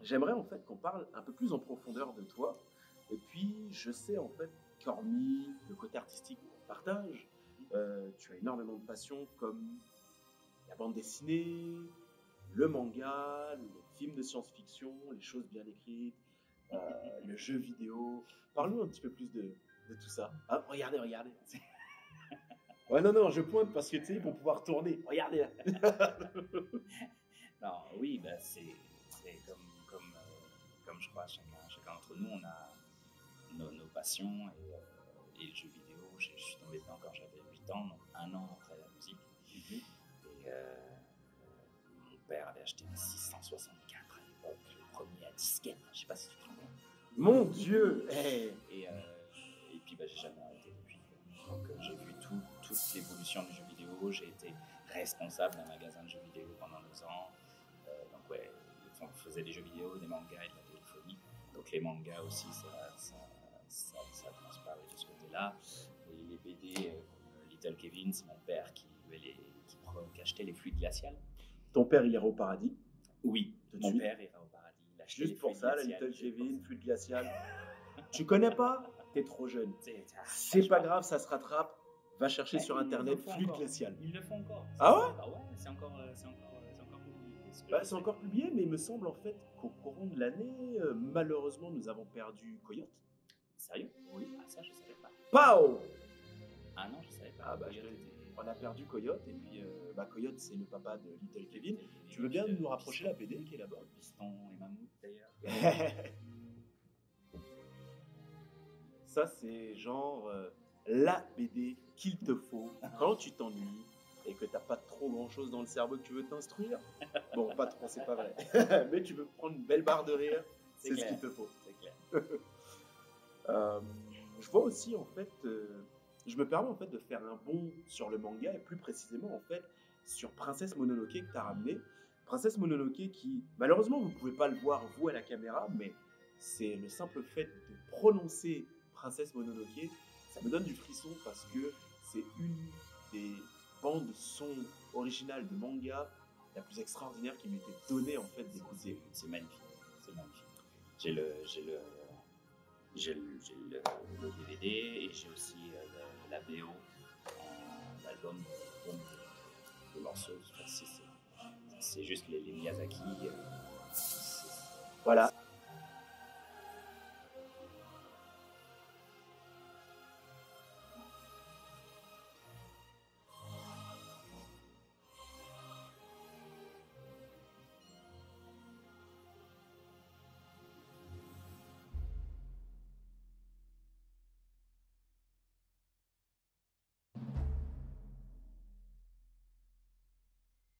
j'aimerais en fait qu'on parle un peu plus en profondeur de toi. Et puis, je sais en fait qu'hormis le côté artistique qu'on partage, tu as énormément de passion comme la bande dessinée, le manga, les films de science-fiction, les choses bien écrites, le jeu vidéo. Parle-nous un petit peu plus de tout ça. Ah, regardez, regardez. Ouais, non, non, je pointe parce que tu sais, pour pouvoir tourner. Regardez là. Non, oui, bah, c'est comme je crois, chacun d'entre nous, on a nos passions et le jeu vidéo. Je suis tombé dedans quand j'avais 8 ans, donc un an après la musique. Et mon père avait acheté un 664 à l'époque, le premier à disquette, je sais pas si tu te rends compte. Mon Dieu! Hey. Et puis bah, j'ai jamais arrêté depuis. Donc j'ai vu toute l'évolution du jeu vidéo, j'ai été responsable d'un magasin de jeux vidéo pendant 2 ans. Donc ouais, on faisait des jeux vidéo, des mangas et de la téléphonie. Donc les mangas aussi, ça a transparu de ce côté-là. Et les BD, comme Little Kevin, c'est mon père qui achetait les fluides glaciales. Ton père, il ira au paradis? Oui, mon père ira au paradis. Juste pour ça, la Little Kevin, fluide glacial. Tu connais pas? T'es trop jeune. C'est pas grave, ça se rattrape. Va chercher sur internet fluide glacial. Ils le font encore. Ah ouais? Ouais, c'est encore publié. Bah, c'est encore publié, mais il me semble en fait qu'au courant de l'année, malheureusement, nous avons perdu Coyote. Sérieux? Oui. Ah, ça, je savais pas. Pao! Ah non, je savais pas. Ah bah, on a perdu Coyote, et puis Coyote, c'est le papa de Little Kevin. Tu veux bien nous rapprocher la BD qui est là-bas? Piston et Mammouth, d'ailleurs. Ça, c'est genre la BD qu'il te faut quand tu t'ennuies et que t'as pas trop grand-chose dans le cerveau que tu veux t'instruire. Bon, pas trop, c'est pas vrai. Mais tu veux prendre une belle barre de rire, c'est ce qu'il te faut. C'est clair. Je vois aussi, en fait, je me permets en fait de faire un bond sur le manga et plus précisément, en fait, sur Princesse Mononoke que tu as ramené. Princesse Mononoke qui, malheureusement, vous ne pouvez pas le voir, vous, à la caméra, mais c'est le simple fait de prononcer Princesse Mononoke, ça me donne du frisson parce que c'est une des bandes son originales de manga la plus extraordinaire qui m'était donnée en fait d'écouter. C'est magnifique, c'est magnifique. J'ai le DVD et j'ai aussi la BO, l'album de morceaux. C'est juste les Miyazaki. Voilà.